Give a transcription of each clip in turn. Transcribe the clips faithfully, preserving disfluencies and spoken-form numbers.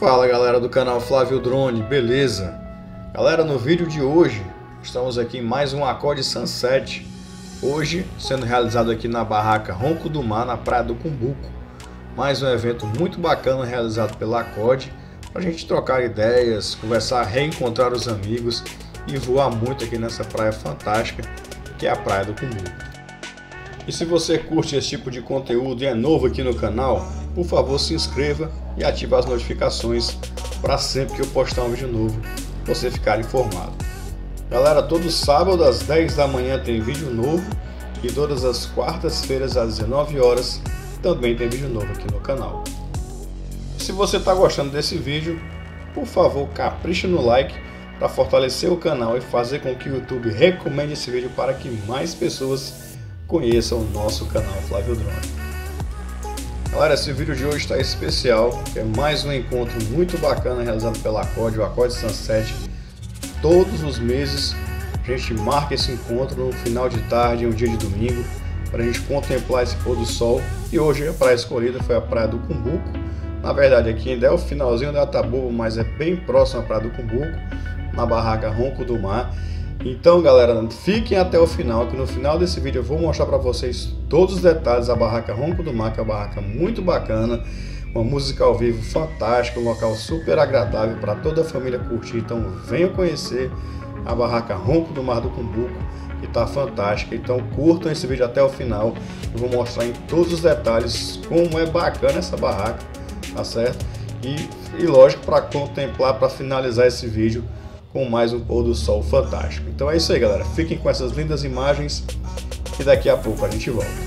Fala galera do canal Flávio Drone, beleza? Galera, no vídeo de hoje estamos aqui em mais um Acorde Sunset. Hoje sendo realizado aqui na barraca Ronco do Mar, na Praia do Cumbuco. Mais um evento muito bacana realizado pela Acorde, para a gente trocar ideias, conversar, reencontrar os amigos e voar muito aqui nessa praia fantástica que é a Praia do Cumbuco. E se você curte esse tipo de conteúdo e é novo aqui no canal, por favor se inscreva e ative as notificações para sempre que eu postar um vídeo novo você ficar informado. Galera, todo sábado às dez da manhã tem vídeo novo e todas as quartas-feiras às dezenove horas também tem vídeo novo aqui no canal. Se você está gostando desse vídeo, por favor capriche no like para fortalecer o canal e fazer com que o YouTube recomende esse vídeo para que mais pessoas conheçam o nosso canal Flávio Drone. Galera, esse vídeo de hoje está especial, é mais um encontro muito bacana realizado pela Acorde, o Acorde Sunset. Todos os meses a gente marca esse encontro no final de tarde, em um dia de domingo, para a gente contemplar esse pôr do sol. E hoje a praia escolhida foi a Praia do Cumbuco. Na verdade aqui ainda é o finalzinho da Atabubo, mas é bem próximo à Praia do Cumbuco, na barraca Ronco do Mar. Então galera, fiquem até o final, que no final desse vídeo eu vou mostrar para vocês todos os detalhes da barraca Ronco do Mar, que é uma barraca muito bacana, uma música ao vivo fantástica, um local super agradável para toda a família curtir. Então venham conhecer a barraca Ronco do Mar do Cumbuco, que está fantástica. Então curtam esse vídeo até o final, eu vou mostrar em todos os detalhes como é bacana essa barraca, tá certo? E, e lógico, para contemplar, para finalizar esse vídeo com mais um pôr do sol fantástico. Então é isso aí galera, fiquem com essas lindas imagens e daqui a pouco a gente volta.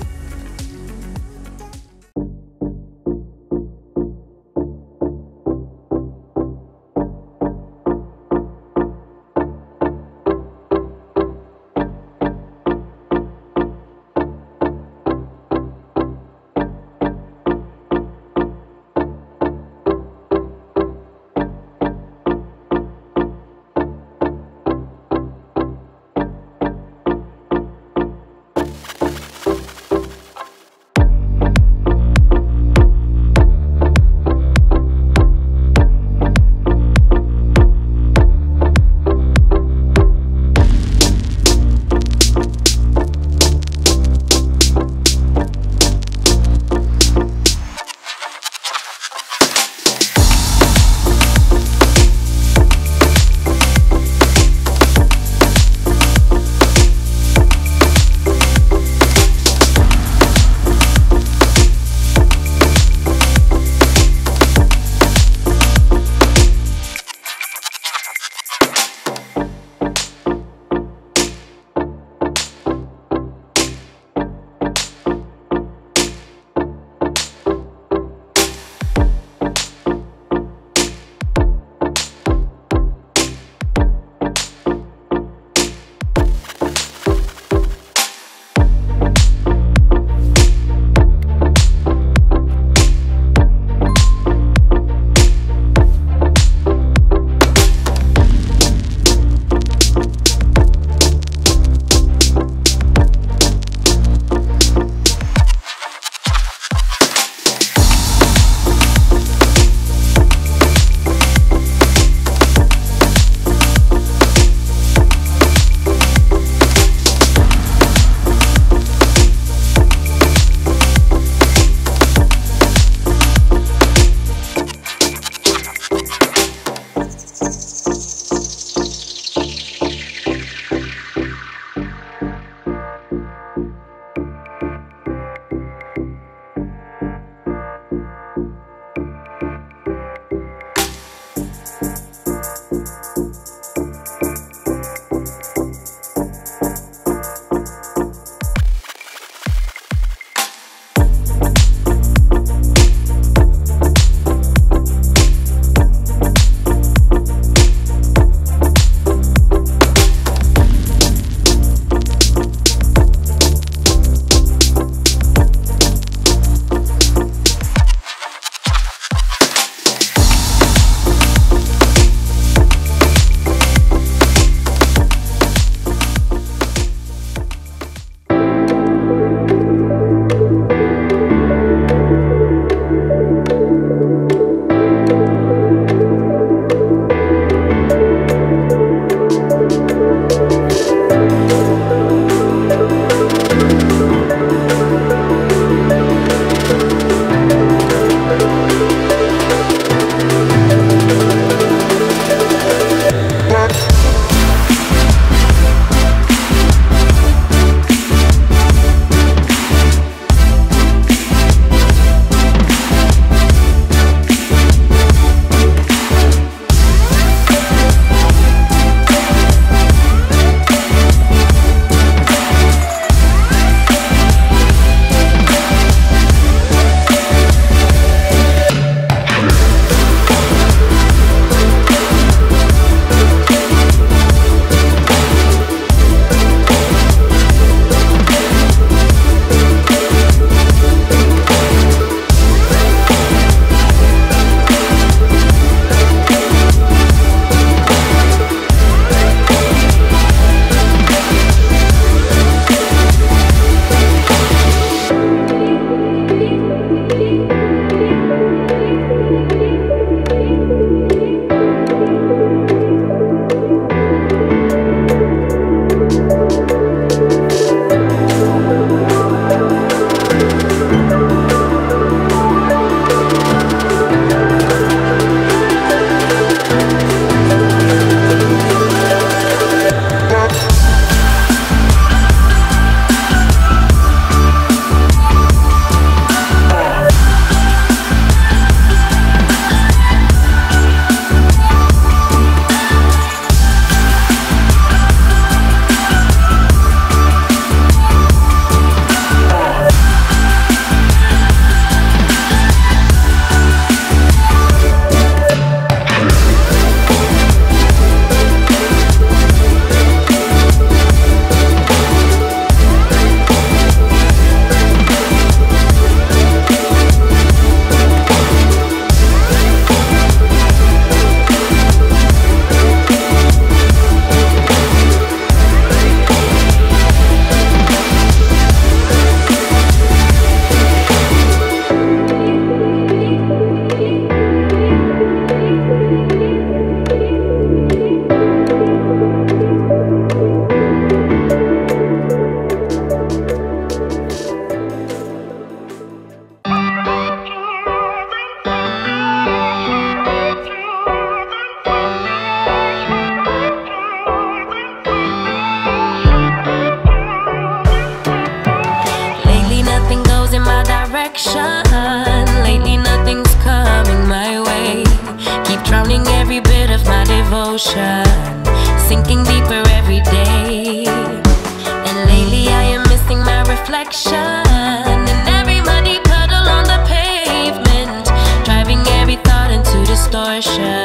direction. Lately nothing's coming my way. Keep drowning every bit of my devotion, sinking deeper every day. And lately I am missing my reflection in every muddy puddle on the pavement, driving every thought into distortion.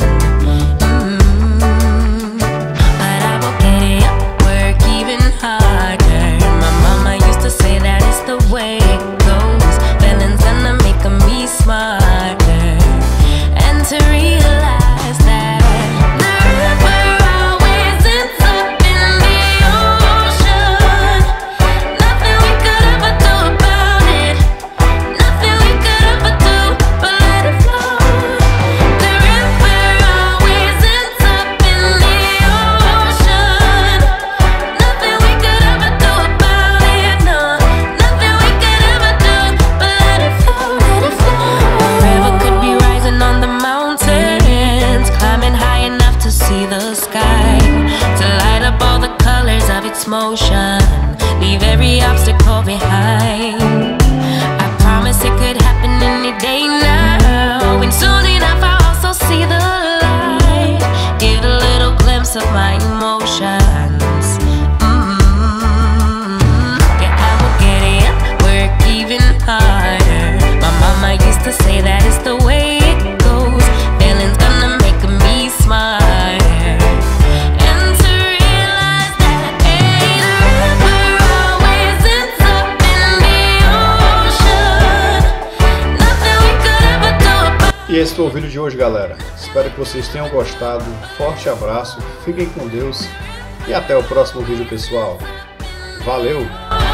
Mm-hmm. But I will get it up, work even harder. My mama used to say that it's the way it goes. Feeling's gonna make me smarter, and to realize that the river always ends up in the ocean. Nothing we could ever do about it. Nothing we could ever do but let it flow. The river always ends up in the ocean. Nothing we could ever do about it. No, nothing we could ever do but let it flow, let it flow. The river could be rising on the mountains, climbing high enough to see the sky, to light up all the colors of its motion, leave every obstacle behind. I promise it could happen any day now, and soon enough I'll also see the light, get a little glimpse of my emotions. Mm-hmm. Yeah, I will get it up, work even harder. My mama used to say that it's the way it goes. Feeling's gonna make me smarter, and to realize that hey, the river always ends up in the ocean. Nothing we could ever do about. E esse foi o vídeo de hoje, galera. Espero que vocês tenham gostado. Forte abraço, fiquem com Deus e até o próximo vídeo, pessoal. Valeu!